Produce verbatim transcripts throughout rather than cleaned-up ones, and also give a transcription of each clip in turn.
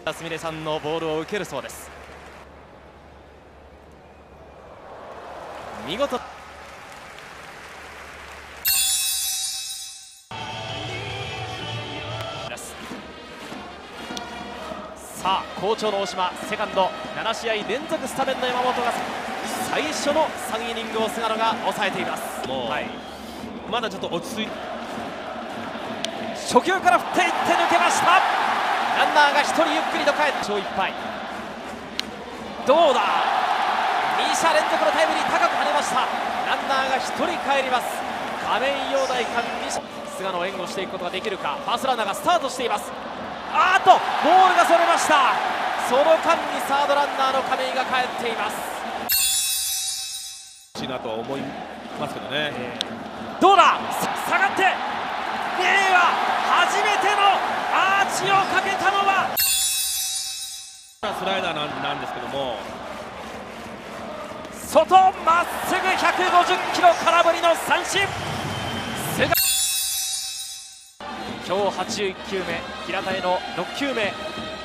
すみれさんのボールを受けるそうです。見事さあ好調の大島、セカンドなな試合連続スタメンの山本が最初のさんイニングを菅野が抑えています。 もう、はい、まだちょっと落ち着いて初球から振っていって抜けました。ランナーがひとりゆっくりと帰って勝いっぱい。どうだ、に者連続のタイムリー、高く跳ねました。ランナーがひとり帰ります。亀井陽大かに者、菅野を援護していくことができるか。ファーストランナーがスタートしています。あーっとボールがそれました。その間にサードランナーの亀井が帰っています。 欲しいなとは思いますけどね、 えー、どうだ、下がって令和初めてのアーチをかけたのはスライダーなんなんですけども、 外まっすぐひゃくごじゅっキロ、空振りの三振。菅今日はちじゅういっきゅうめ、平田へのろっきゅうめ、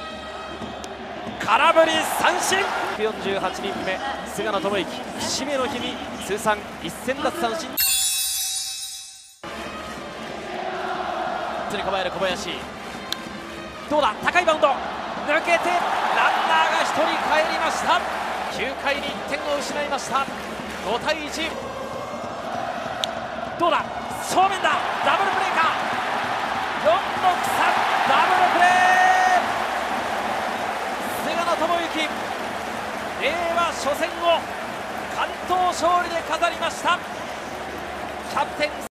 空振り三振。ひゃくよんじゅうはちにんめ、菅野智之、節目の日に通算せん奪三振。に構える小林、どうだ、高いバウンド抜けてランナーがひとり帰りました。きゅうかいにいってんを失いました。ごたいいち。どうだ、正面だ、ダブルプレーか。よんろくさんダブルプレー。菅野智之、令和初戦を完投勝利で飾りました。キャプテン